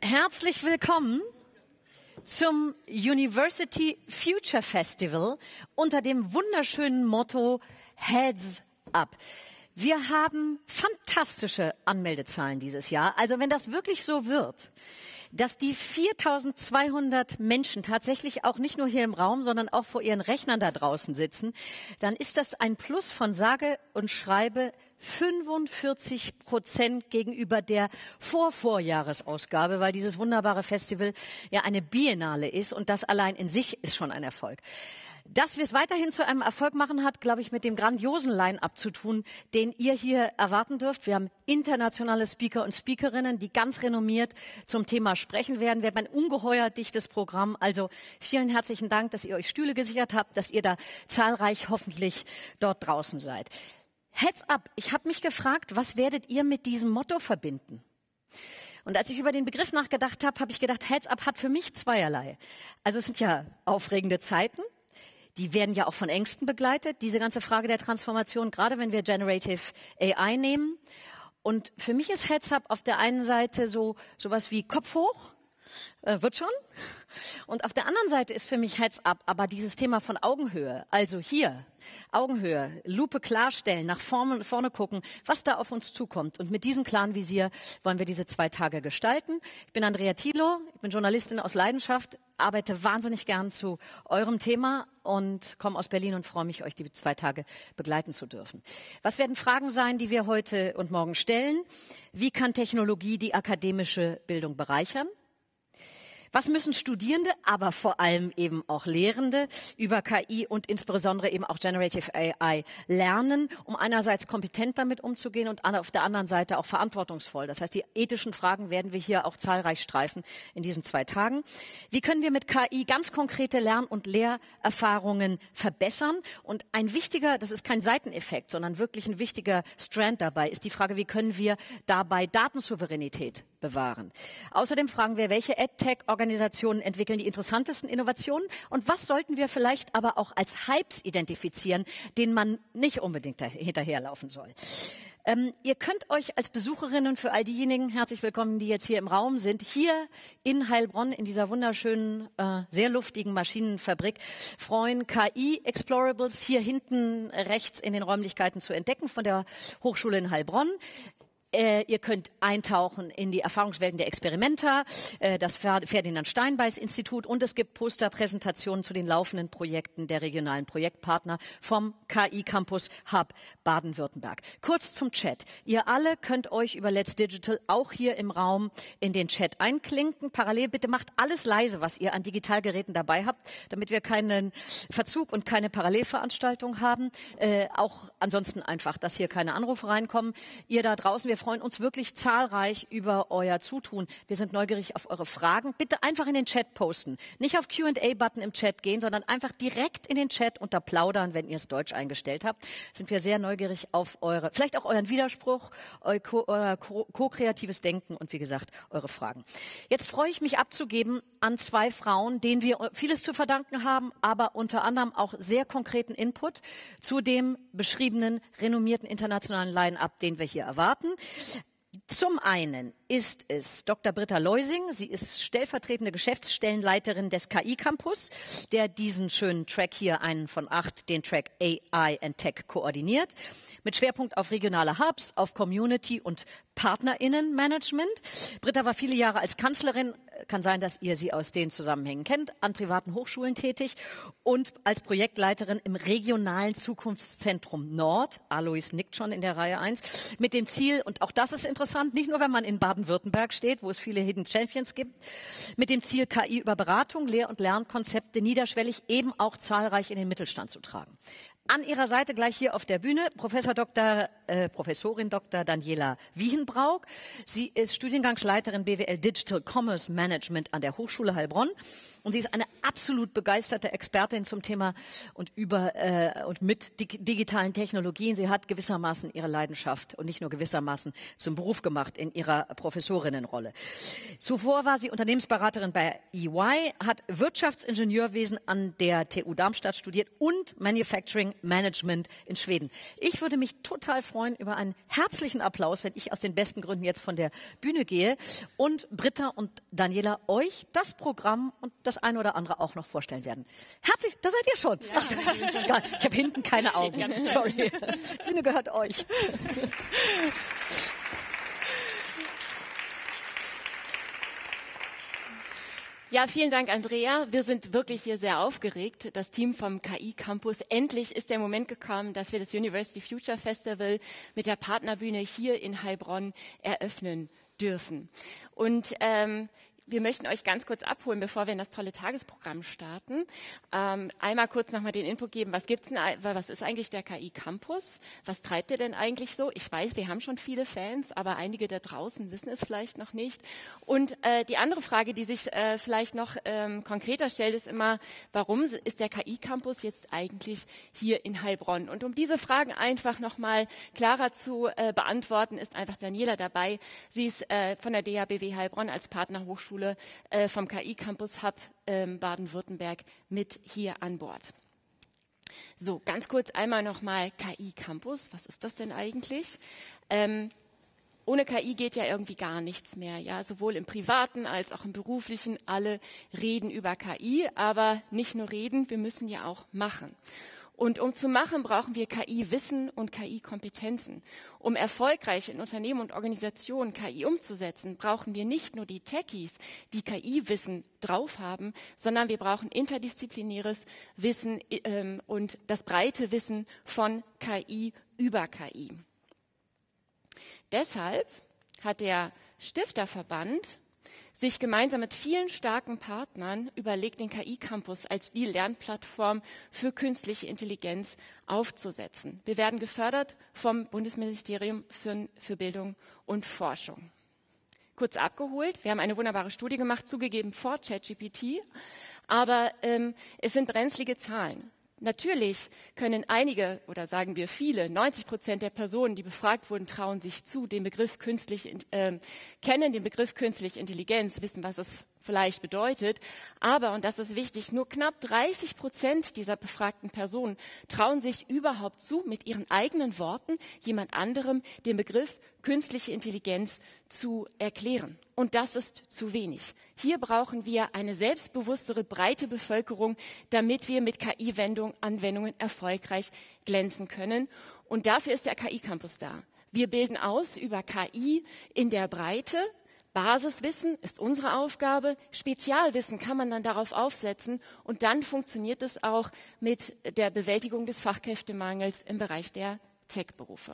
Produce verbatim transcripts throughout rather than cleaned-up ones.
Herzlich willkommen zum University Future Festival unter dem wunderschönen Motto Heads Up. Wir haben fantastische Anmeldezahlen dieses Jahr. Also wenn das wirklich so wird, dass die viertausendzweihundert Menschen tatsächlich auch nicht nur hier im Raum, sondern auch vor ihren Rechnern da draußen sitzen, dann ist das ein Plus von sage und schreibe fünfundvierzig Prozent gegenüber der Vorvorjahresausgabe, weil dieses wunderbare Festival ja eine Biennale ist und das allein in sich ist schon ein Erfolg. Dass wir es weiterhin zu einem Erfolg machen, hat, glaube ich, mit dem grandiosen Line-up zu tun, den ihr hier erwarten dürft. Wir haben internationale Speaker und Speakerinnen, die ganz renommiert zum Thema sprechen werden. Wir haben ein ungeheuer dichtes Programm. Also vielen herzlichen Dank, dass ihr euch Stühle gesichert habt, dass ihr da zahlreich hoffentlich dort draußen seid. Heads up, ich habe mich gefragt, was werdet ihr mit diesem Motto verbinden? Und als ich über den Begriff nachgedacht habe, habe ich gedacht, Heads up hat für mich zweierlei. Also es sind ja aufregende Zeiten. Die werden ja auch von Ängsten begleitet, diese ganze Frage der Transformation, gerade wenn wir Generative A I nehmen. Und für mich ist Heads Up auf der einen Seite so sowas wie Kopf hoch, äh, wird schon. Und auf der anderen Seite ist für mich Heads Up aber dieses Thema von Augenhöhe. Also hier, Augenhöhe, Lupe klarstellen, nach vorne, vorne gucken, was da auf uns zukommt. Und mit diesem klaren Visier wollen wir diese zwei Tage gestalten. Ich bin Andrea Thielo, ich bin Journalistin aus Leidenschaft, arbeite wahnsinnig gern zu eurem Thema und komme aus Berlin und freue mich, euch die zwei Tage begleiten zu dürfen. Was werden Fragen sein, die wir heute und morgen stellen? Wie kann Technologie die akademische Bildung bereichern? Was müssen Studierende, aber vor allem eben auch Lehrende über K I und insbesondere eben auch Generative A I lernen, um einerseits kompetent damit umzugehen und auf der anderen Seite auch verantwortungsvoll. Das heißt, die ethischen Fragen werden wir hier auch zahlreich streifen in diesen zwei Tagen. Wie können wir mit K I ganz konkrete Lern- und Lehrerfahrungen verbessern? Und ein wichtiger, das ist kein Seiteneffekt, sondern wirklich ein wichtiger Strand dabei, ist die Frage, wie können wir dabei Datensouveränität bewahren. Außerdem fragen wir, welche EdTech-Organisationen entwickeln die interessantesten Innovationen und was sollten wir vielleicht aber auch als Hypes identifizieren, denen man nicht unbedingt hinterherlaufen soll. Ähm, ihr könnt euch als Besucherinnen, für all diejenigen, herzlich willkommen, die jetzt hier im Raum sind, hier in Heilbronn in dieser wunderschönen, äh, sehr luftigen Maschinenfabrik freuen, K I-Explorables hier hinten rechts in den Räumlichkeiten zu entdecken von der Hochschule in Heilbronn. Äh, ihr könnt eintauchen in die Erfahrungswelten der Experimenta, äh, das Ferdinand-Steinbeis-Institut und es gibt Posterpräsentationen zu den laufenden Projekten der regionalen Projektpartner vom K I-Campus Hub Baden-Württemberg. Kurz zum Chat. Ihr alle könnt euch über Let's Digital auch hier im Raum in den Chat einklinken. Parallel bitte macht alles leise, was ihr an Digitalgeräten dabei habt, damit wir keinen Verzug und keine Parallelveranstaltung haben. Äh, auch ansonsten einfach, dass hier keine Anrufe reinkommen. Ihr da draußen, wir Wir freuen uns wirklich zahlreich über euer Zutun. Wir sind neugierig auf eure Fragen. Bitte einfach in den Chat posten. Nicht auf Q and A-Button im Chat gehen, sondern einfach direkt in den Chat unter Plaudern, wenn ihr es Deutsch eingestellt habt. Sind wir sehr neugierig auf eure, vielleicht auch euren Widerspruch, euer ko-kreatives Denken und wie gesagt, eure Fragen. Jetzt freue ich mich abzugeben an zwei Frauen, denen wir vieles zu verdanken haben, aber unter anderem auch sehr konkreten Input zu dem beschriebenen, renommierten internationalen Line-Up, den wir hier erwarten. Zum einen ist es Doktor Britta Leusing. Sie ist stellvertretende Geschäftsstellenleiterin des K I-Campus, der diesen schönen Track hier, einen von acht, den Track A I and Tech koordiniert, mit Schwerpunkt auf regionale Hubs, auf Community und PartnerInnen-Management. Britta war viele Jahre als Kanzlerin, kann sein, dass ihr sie aus den Zusammenhängen kennt, an privaten Hochschulen tätig und als Projektleiterin im regionalen Zukunftszentrum Nord, Alois nickt schon in der Reihe eins, mit dem Ziel, und auch das ist interessant, nicht nur wenn man in Baden-Württemberg steht, wo es viele Hidden Champions gibt, mit dem Ziel, K I über Beratung, Lehr- und Lernkonzepte niederschwellig eben auch zahlreich in den Mittelstand zu tragen. An ihrer Seite gleich hier auf der Bühne Professor Doktor, äh, Professorin Doktor Daniela Wiehenbrauk. Sie ist Studiengangsleiterin B W L Digital Commerce Management an der Hochschule Heilbronn Und sie ist eine absolut begeisterte Expertin zum Thema und über äh, und mit dig digitalen Technologien. Sie hat gewissermaßen ihre Leidenschaft und nicht nur gewissermaßen zum Beruf gemacht in ihrer Professorinnenrolle. Zuvor war sie Unternehmensberaterin bei E Y, hat Wirtschaftsingenieurwesen an der T U Darmstadt studiert und Manufacturing Management in Schweden. Ich würde mich total freuen über einen herzlichen Applaus, wenn ich aus den besten Gründen jetzt von der Bühne gehe und Britta und Daniela euch das Programm und das eine oder andere auch noch vorstellen werden. Herzlich, da seid ihr schon. Ja. Ach, ich habe hinten keine Augen. Sorry. Die Bühne gehört euch. Ja, vielen Dank, Andrea. Wir sind wirklich hier sehr aufgeregt. Das Team vom K I Campus. Endlich ist der Moment gekommen, dass wir das University Future Festival mit der Partnerbühne hier in Heilbronn eröffnen dürfen. Und ähm, wir möchten euch ganz kurz abholen, bevor wir in das tolle Tagesprogramm starten. Ähm, einmal kurz nochmal den Input geben, was gibt's denn, was ist eigentlich der K I Campus? Was treibt ihr denn eigentlich so? Ich weiß, wir haben schon viele Fans, aber einige da draußen wissen es vielleicht noch nicht. Und äh, die andere Frage, die sich äh, vielleicht noch ähm, konkreter stellt, ist immer, warum ist der K I Campus jetzt eigentlich hier in Heilbronn? Und um diese Fragen einfach nochmal klarer zu äh, beantworten, ist einfach Daniela dabei. Sie ist äh, von der D H B W Heilbronn als Partnerhochschule äh, vom K I Campus Hub ähm, Baden-Württemberg mit hier an Bord. So, ganz kurz einmal nochmal K I Campus. Was ist das denn eigentlich? Ähm, ohne K I geht ja irgendwie gar nichts mehr. Ja, sowohl im Privaten als auch im Beruflichen. Alle reden über K I, aber nicht nur reden, wir müssen ja auch machen. Und um zu machen, brauchen wir K I-Wissen und K I-Kompetenzen. Um erfolgreich in Unternehmen und Organisationen K I umzusetzen, brauchen wir nicht nur die Techies, die K I-Wissen drauf haben, sondern wir brauchen interdisziplinäres Wissen ähm, und das breite Wissen von K I über K I. Deshalb hat der Stifterverband sich gemeinsam mit vielen starken Partnern überlegt, den K I Campus als die Lernplattform für künstliche Intelligenz aufzusetzen. Wir werden gefördert vom Bundesministerium für, für Bildung und Forschung. Kurz abgeholt, wir haben eine wunderbare Studie gemacht, zugegeben vor ChatGPT, aber ähm, es sind brenzlige Zahlen. Natürlich können einige oder sagen wir viele, neunzig Prozent der Personen, die befragt wurden, trauen sich zu, den Begriff künstlich, äh, kennen den Begriff künstliche Intelligenz, wissen, was es vielleicht bedeutet. Aber, und das ist wichtig, nur knapp dreißig Prozent dieser befragten Personen trauen sich überhaupt zu, mit ihren eigenen Worten jemand anderem den Begriff künstliche Intelligenz zu erklären. Und das ist zu wenig. Hier brauchen wir eine selbstbewusstere, breite Bevölkerung, damit wir mit K I-Anwendungen erfolgreich glänzen können. Und dafür ist der K I Campus da. Wir bilden aus über K I in der Breite. Basiswissen ist unsere Aufgabe. Spezialwissen kann man dann darauf aufsetzen. Und dann funktioniert es auch mit der Bewältigung des Fachkräftemangels im Bereich der Tech-Berufe.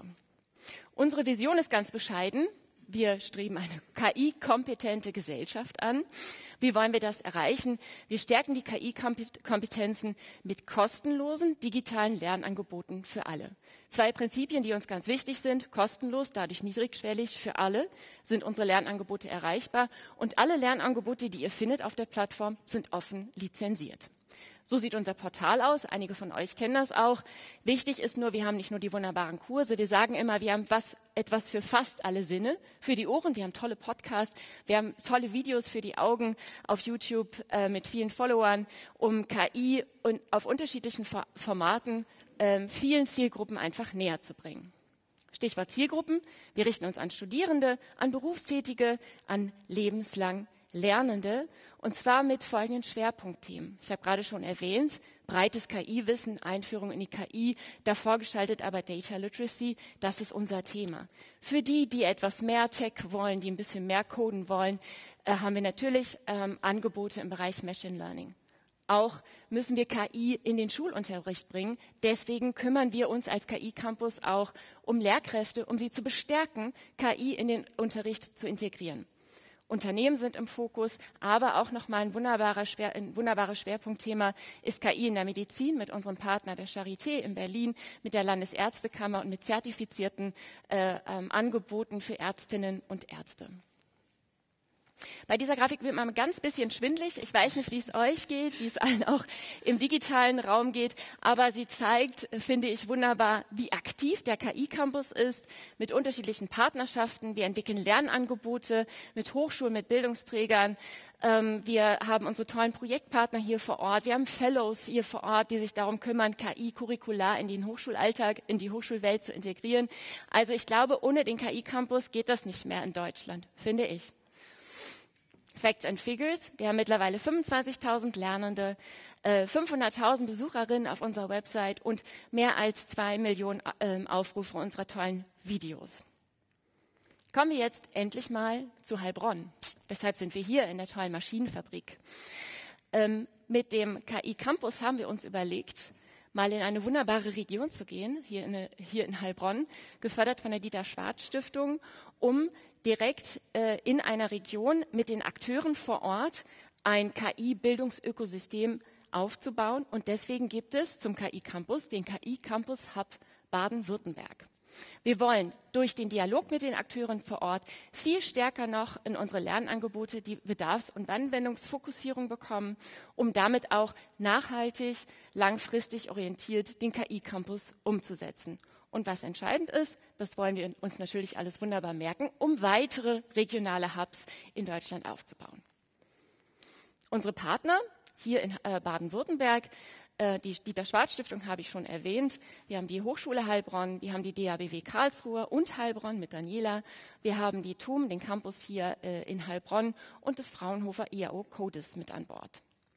Unsere Vision ist ganz bescheiden. Wir streben eine K I-kompetente Gesellschaft an. Wie wollen wir das erreichen? Wir stärken die K I-Kompetenzen mit kostenlosen digitalen Lernangeboten für alle. Zwei Prinzipien, die uns ganz wichtig sind. Kostenlos, dadurch niedrigschwellig für alle, sind unsere Lernangebote erreichbar. Und alle Lernangebote, die ihr findet auf der Plattform, sind offen lizenziert. So sieht unser Portal aus. Einige von euch kennen das auch. Wichtig ist nur, wir haben nicht nur die wunderbaren Kurse. Wir sagen immer, wir haben was, etwas für fast alle Sinne. Für die Ohren, wir haben tolle Podcasts, wir haben tolle Videos für die Augen auf YouTube äh, mit vielen Followern, um K I und auf unterschiedlichen Formaten äh, vielen Zielgruppen einfach näher zu bringen. Stichwort Zielgruppen. Wir richten uns an Studierende, an Berufstätige, an lebenslang Lernende, und zwar mit folgenden Schwerpunktthemen. Ich habe gerade schon erwähnt, breites K I-Wissen, Einführung in die K I, davor gestaltet aber Data Literacy, das ist unser Thema. Für die, die etwas mehr Tech wollen, die ein bisschen mehr coden wollen, äh, haben wir natürlich ähm, Angebote im Bereich Machine Learning. Auch müssen wir K I in den Schulunterricht bringen. Deswegen kümmern wir uns als K I Campus auch um Lehrkräfte, um sie zu bestärken, K I in den Unterricht zu integrieren. Unternehmen sind im Fokus, aber auch nochmal ein, wunderbarer Schwer, ein wunderbares Schwerpunktthema ist K I in der Medizin mit unserem Partner der Charité in Berlin, mit der Landesärztekammer und mit zertifizierten äh, ähm, Angeboten für Ärztinnen und Ärzte. Bei dieser Grafik wird man ein ganz bisschen schwindelig. Ich weiß nicht, wie es euch geht, wie es allen auch im digitalen Raum geht, aber sie zeigt, finde ich, wunderbar, wie aktiv der K I-Campus ist, mit unterschiedlichen Partnerschaften. Wir entwickeln Lernangebote mit Hochschulen, mit Bildungsträgern. Wir haben unsere tollen Projektpartner hier vor Ort. Wir haben Fellows hier vor Ort, die sich darum kümmern, K I curricular in den Hochschulalltag, in die Hochschulwelt zu integrieren. Also ich glaube, ohne den K I-Campus geht das nicht mehr in Deutschland, finde ich. Facts and Figures. Wir haben mittlerweile fünfundzwanzigtausend Lernende, äh, fünfhunderttausend Besucherinnen auf unserer Website und mehr als zwei Millionen äh, Aufrufe unserer tollen Videos. Kommen wir jetzt endlich mal zu Heilbronn. Deshalb sind wir hier in der tollen Maschinenfabrik. Ähm, mit dem K I-Campus haben wir uns überlegt, mal in eine wunderbare Region zu gehen, hier in, hier in Heilbronn, gefördert von der Dieter-Schwarz-Stiftung, um direkt äh, in einer Region mit den Akteuren vor Ort ein K I-Bildungsökosystem aufzubauen. Und deswegen gibt es zum K I-Campus den K I-Campus-Hub Baden-Württemberg. Wir wollen durch den Dialog mit den Akteuren vor Ort viel stärker noch in unsere Lernangebote die Bedarfs- und Anwendungsfokussierung bekommen, um damit auch nachhaltig, langfristig orientiert den K I-Campus umzusetzen. Und was entscheidend ist, das wollen wir uns natürlich alles wunderbar merken, um weitere regionale Hubs in Deutschland aufzubauen. Unsere Partner hier in äh, Baden-Württemberg, äh, die Dieter-Schwarz-Stiftung habe ich schon erwähnt. Wir haben die Hochschule Heilbronn, wir haben die D A B W Karlsruhe und Heilbronn mit Daniela. Wir haben die T U M, den Campus hier äh, in Heilbronn und das Fraunhofer I A O CODIS mit an Bord.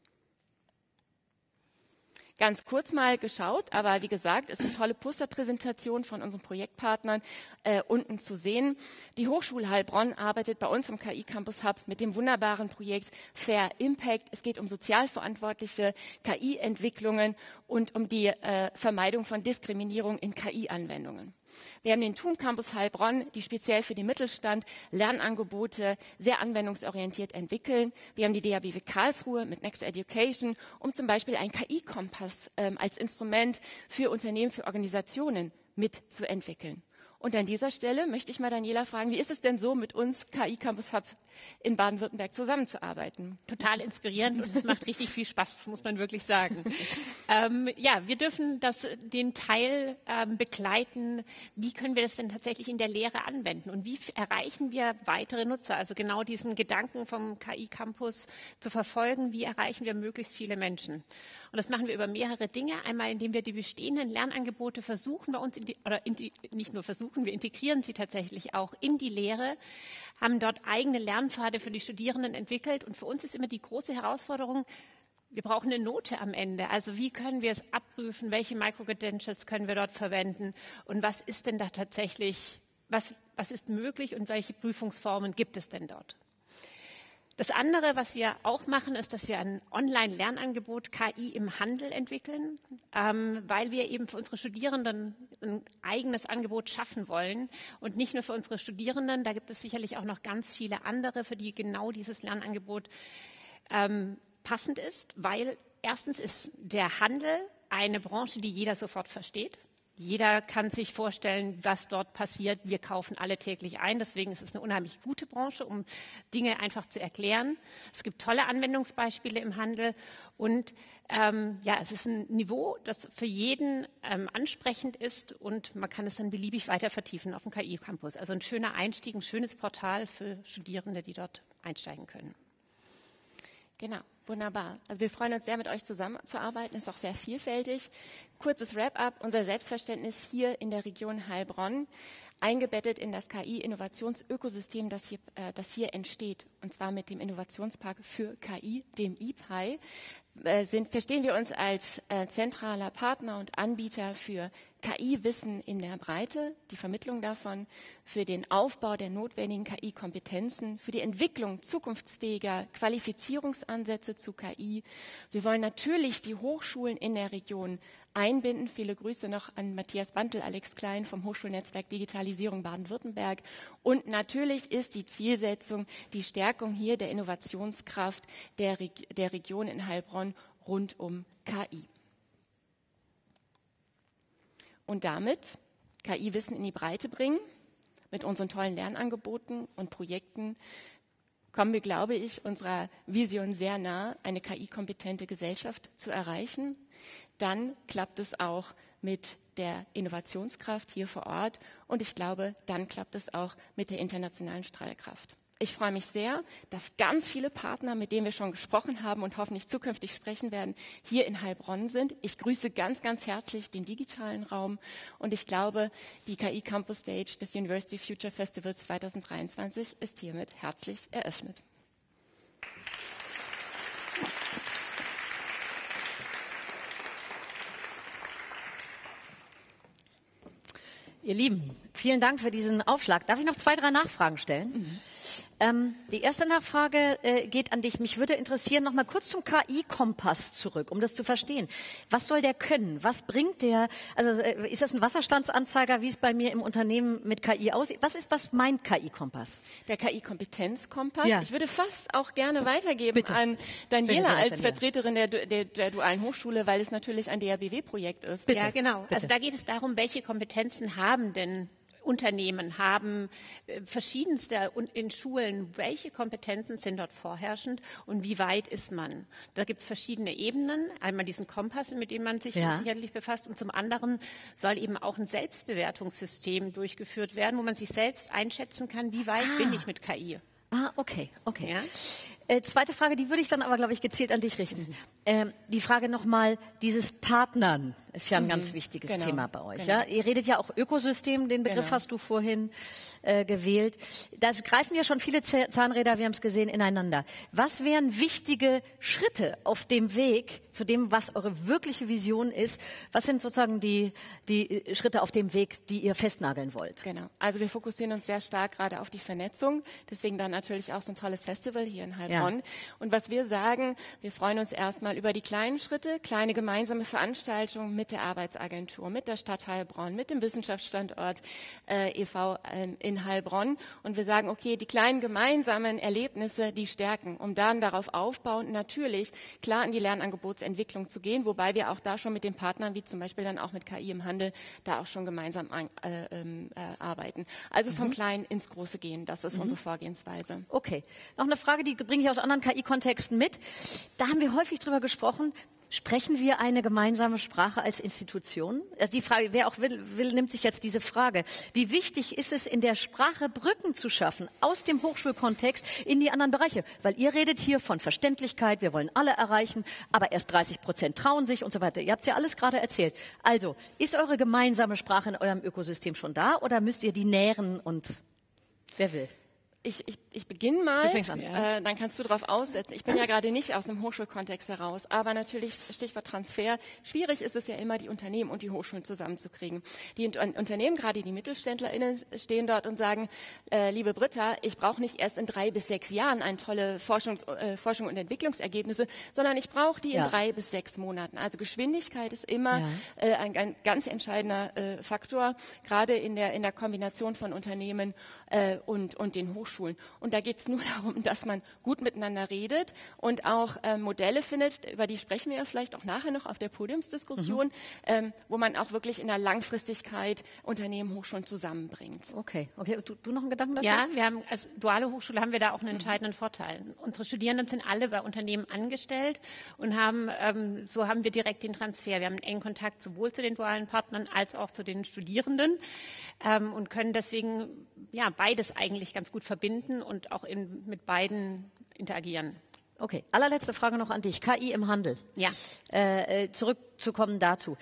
Ganz kurz mal geschaut, aber wie gesagt, ist eine tolle Posterpräsentation von unseren Projektpartnern äh, unten zu sehen. Die Hochschule Heilbronn arbeitet bei uns im K I-Campus Hub mit dem wunderbaren Projekt Fair Impact. Es geht um sozialverantwortliche K I-Entwicklungen und um die äh, Vermeidung von Diskriminierung in K I-Anwendungen. Wir haben den T U M Campus Heilbronn, die speziell für den Mittelstand Lernangebote sehr anwendungsorientiert entwickeln. Wir haben die D A B W Karlsruhe mit Next Education, um zum Beispiel einen K I-Kompass ähm, als Instrument für Unternehmen, für Organisationen mitzuentwickeln. Und an dieser Stelle möchte ich mal Daniela fragen, wie ist es denn so, mit uns K I-Campus Hub in Baden-Württemberg zusammenzuarbeiten? Total inspirierend und es macht richtig viel Spaß, das muss man wirklich sagen. ähm, ja, wir dürfen das, den Teil ähm, begleiten, wie können wir das denn tatsächlich in der Lehre anwenden und wie erreichen wir weitere Nutzer, also genau diesen Gedanken vom K I-Campus zu verfolgen, wie erreichen wir möglichst viele Menschen. Und das machen wir über mehrere Dinge. Einmal, indem wir die bestehenden Lernangebote versuchen bei uns, in die, oder in die, nicht nur versuchen, wir integrieren sie tatsächlich auch in die Lehre, haben dort eigene Lernpfade für die Studierenden entwickelt. Und für uns ist immer die große Herausforderung, wir brauchen eine Note am Ende. Also wie können wir es abprüfen, welche Micro-Credentials können wir dort verwenden und was ist denn da tatsächlich, was, was ist möglich und welche Prüfungsformen gibt es denn dort? Das andere, was wir auch machen, ist, dass wir ein Online-Lernangebot K I im Handel entwickeln, ähm, weil wir eben für unsere Studierenden ein eigenes Angebot schaffen wollen. Und nicht nur für unsere Studierenden, da gibt es sicherlich auch noch ganz viele andere, für die genau dieses Lernangebot ähm, passend ist, weil erstens ist der Handel eine Branche, die jeder sofort versteht. Jeder kann sich vorstellen, was dort passiert. Wir kaufen alle täglich ein. Deswegen ist es eine unheimlich gute Branche, um Dinge einfach zu erklären. Es gibt tolle Anwendungsbeispiele im Handel. Und ähm, ja, es ist ein Niveau, das für jeden ähm, ansprechend ist. Und man kann es dann beliebig weiter vertiefen auf dem K I-Campus. Also ein schöner Einstieg, ein schönes Portal für Studierende, die dort einsteigen können. Genau, wunderbar. Also wir freuen uns sehr, mit euch zusammenzuarbeiten. Ist auch sehr vielfältig. Kurzes Wrap-up. Unser Selbstverständnis hier in der Region Heilbronn, eingebettet in das K I-Innovationsökosystem, das hier, äh, das hier entsteht, und zwar mit dem Innovationspark für K I, dem I P A I, äh, sind, verstehen wir uns als äh, zentraler Partner und Anbieter für K I-Wissen in der Breite, die Vermittlung davon, für den Aufbau der notwendigen K I-Kompetenzen, für die Entwicklung zukunftsfähiger Qualifizierungsansätze zu K I. Wir wollen natürlich die Hochschulen in der Region einbinden. Viele Grüße noch an Matthias Bantel, Alex Klein vom Hochschulnetzwerk Digitalisierung Baden-Württemberg. Und natürlich ist die Zielsetzung die Stärkung hier der Innovationskraft der, Reg- der Region in Heilbronn rund um K I. Und damit K I-Wissen in die Breite bringen, mit unseren tollen Lernangeboten und Projekten, kommen wir, glaube ich, unserer Vision sehr nah, eine K I-kompetente Gesellschaft zu erreichen. Dann klappt es auch mit der Innovationskraft hier vor Ort und ich glaube, dann klappt es auch mit der internationalen Strahlkraft. Ich freue mich sehr, dass ganz viele Partner, mit denen wir schon gesprochen haben und hoffentlich zukünftig sprechen werden, hier in Heilbronn sind. Ich grüße ganz, ganz herzlich den digitalen Raum und ich glaube, die K I Campus Stage des University Future Festivals zweitausenddreiundzwanzig ist hiermit herzlich eröffnet. Ihr Lieben, vielen Dank für diesen Aufschlag. Darf ich noch zwei, drei Nachfragen stellen? Mhm. Ähm, die erste Nachfrage äh, geht an dich. Mich würde interessieren, noch mal kurz zum K I-Kompass zurück, um das zu verstehen. Was soll der können? Was bringt der? Also äh, ist das ein Wasserstandsanzeiger, wie es bei mir im Unternehmen mit K I aussieht? Was ist, was meint K I-Kompass? Der K I-Kompetenzkompass. Ja. Ich würde fast auch gerne weitergeben Bitte. an Daniela Bitte, als Daniela. Vertreterin der, der, der Dualen Hochschule, weil es natürlich ein D R B W-Projekt ist. Bitte. Ja, genau. Bitte. Also da geht es darum, welche Kompetenzen haben denn Unternehmen, haben äh, verschiedenste und in Schulen, welche Kompetenzen sind dort vorherrschend und wie weit ist man? Da gibt es verschiedene Ebenen. Einmal diesen Kompass, mit dem man sich Ja. sicherlich befasst und zum anderen soll eben auch ein Selbstbewertungssystem durchgeführt werden, wo man sich selbst einschätzen kann, wie weit Ah. bin ich mit K I. Ah, okay, okay. Ja? Äh, zweite Frage, die würde ich dann aber, glaube ich, gezielt an dich richten. Ähm, die Frage nochmal, dieses Partnern ist ja ein ganz wichtiges genau, Thema bei euch. genau. Ja? Ihr redet ja auch Ökosystem, den Begriff Genau. hast du vorhin äh, gewählt. Da greifen ja schon viele Z- Zahnräder, wir haben es gesehen, ineinander. Was wären wichtige Schritte auf dem Weg zu dem, was eure wirkliche Vision ist? Was sind sozusagen die, die Schritte auf dem Weg, die ihr festnageln wollt? Genau. Also wir fokussieren uns sehr stark gerade auf die Vernetzung. Deswegen dann natürlich auch so ein tolles Festival hier in Heilbronn. Ja. Und was wir sagen, wir freuen uns erstmal über die kleinen Schritte, kleine gemeinsame Veranstaltungen mit der Arbeitsagentur, mit der Stadt Heilbronn, mit dem Wissenschaftsstandort äh, e V äh, in Heilbronn. Und wir sagen, okay, die kleinen gemeinsamen Erlebnisse, die stärken, um dann darauf aufbauend natürlich klar in die Lernangebotsentwicklung zu gehen, wobei wir auch da schon mit den Partnern, wie zum Beispiel dann auch mit K I im Handel, da auch schon gemeinsam an, äh, äh, arbeiten. Also vom mhm. Kleinen ins Große gehen, das ist mhm. unsere Vorgehensweise. Okay. Noch eine Frage, die bringe ich aus anderen K I-Kontexten mit. Da haben wir häufig drüber gesprochen. Sprechen wir eine gemeinsame Sprache als Institution? Also die Frage, wer auch will, will, nimmt sich jetzt diese Frage. Wie wichtig ist es, in der Sprache Brücken zu schaffen, aus dem Hochschulkontext in die anderen Bereiche? Weil ihr redet hier von Verständlichkeit, wir wollen alle erreichen, aber erst dreißig Prozent trauen sich und so weiter. Ihr habt es ja alles gerade erzählt. Also, ist eure gemeinsame Sprache in eurem Ökosystem schon da oder müsst ihr die nähren und wer will? Ich, ich, ich beginne mal, Du fängst an, ja. äh, dann kannst du darauf aussetzen. Ich bin ja gerade nicht aus dem Hochschulkontext heraus, aber natürlich Stichwort Transfer. Schwierig ist es ja immer, die Unternehmen und die Hochschulen zusammenzukriegen. Die Unternehmen, gerade die MittelständlerInnen, stehen dort und sagen, äh, liebe Britta, ich brauche nicht erst in drei bis sechs Jahren ein tolle Forschungs, äh, Forschung und Entwicklungsergebnisse, sondern ich brauche die ja. in drei bis sechs Monaten. Also Geschwindigkeit ist immer ja. äh, ein, ein ganz entscheidender äh, Faktor, gerade in der, in der Kombination von Unternehmen äh, und, und den Hochschulen. Und da geht es nur darum, dass man gut miteinander redet und auch äh, Modelle findet, über die sprechen wir ja vielleicht auch nachher noch auf der Podiumsdiskussion, mhm. ähm, wo man auch wirklich in der Langfristigkeit Unternehmen, Hochschulen zusammenbringt. Okay, okay. Du, du noch einen Gedanken dazu? Ja, wir haben als duale Hochschule haben wir da auch einen entscheidenden mhm. Vorteil. Unsere Studierenden sind alle bei Unternehmen angestellt und haben, ähm, so haben wir direkt den Transfer. Wir haben einen engen Kontakt sowohl zu den dualen Partnern als auch zu den Studierenden ähm, und können deswegen ja beides eigentlich ganz gut verbinden und auch in, mit beiden interagieren. Okay, allerletzte Frage noch an dich. K I im Handel. Ja. Äh, zurückzukommen dazu.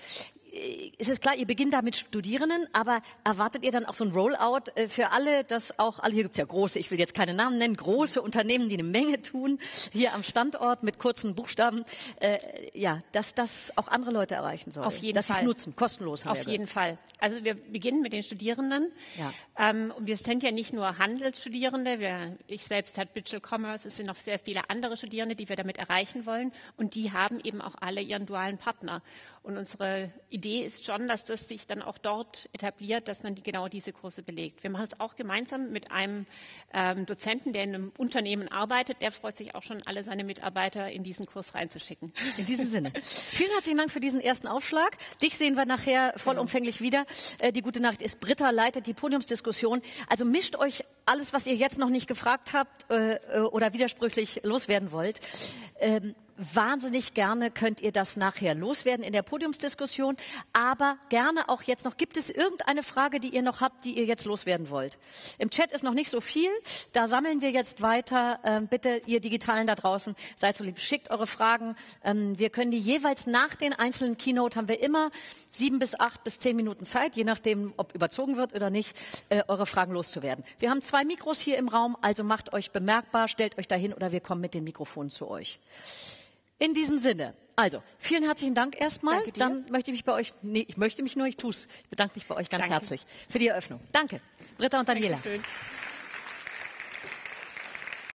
Es ist klar, ihr beginnt da mit Studierenden, aber erwartet ihr dann auch so ein Rollout äh, für alle, dass auch, alle hier gibt es ja große, ich will jetzt keine Namen nennen, große Unternehmen, die eine Menge tun, hier am Standort mit kurzen Buchstaben, äh, ja, dass das auch andere Leute erreichen soll. Auf jeden dass Fall. Dass sie es nutzen, kostenlos. Haben Auf wir jeden Fall. Also wir beginnen mit den Studierenden. Ja. Ähm, und wir sind ja nicht nur Handelsstudierende. Wir, ich selbst habe Digital Commerce. Es sind noch sehr viele andere Studierende, die wir damit erreichen wollen. Und die haben eben auch alle ihren dualen Partner. Und unsere Idee Idee ist schon, dass das sich dann auch dort etabliert, dass man die, genau diese Kurse belegt. Wir machen es auch gemeinsam mit einem ähm, Dozenten, der in einem Unternehmen arbeitet. Der freut sich auch schon, alle seine Mitarbeiter in diesen Kurs reinzuschicken. In diesem Sinne. Vielen herzlichen Dank für diesen ersten Aufschlag. Dich sehen wir nachher vollumfänglich wieder. Äh, die gute Nachricht ist, Britta leitet die Podiumsdiskussion. Also mischt euch alles, was ihr jetzt noch nicht gefragt habt äh, oder widersprüchlich loswerden wollt. Ähm, Wahnsinnig gerne könnt ihr das nachher loswerden in der Podiumsdiskussion, aber gerne auch jetzt noch. Gibt es irgendeine Frage, die ihr noch habt, die ihr jetzt loswerden wollt? Im Chat ist noch nicht so viel, da sammeln wir jetzt weiter. Ähm, bitte, ihr Digitalen da draußen, seid so lieb, schickt eure Fragen. Ähm, wir können die jeweils nach den einzelnen Keynote, haben wir immer sieben bis acht bis zehn Minuten Zeit, je nachdem, ob überzogen wird oder nicht, äh, eure Fragen loszuwerden. Wir haben zwei Mikros hier im Raum, also macht euch bemerkbar, stellt euch dahin oder wir kommen mit den Mikrofonen zu euch. In diesem Sinne, also vielen herzlichen Dank erstmal. Danke dir. Dann möchte ich mich bei euch, nee, ich möchte mich nur, ich tue es. Ich bedanke mich bei euch ganz Danke. herzlich für die Eröffnung. Danke, Britta und Daniela. Dankeschön.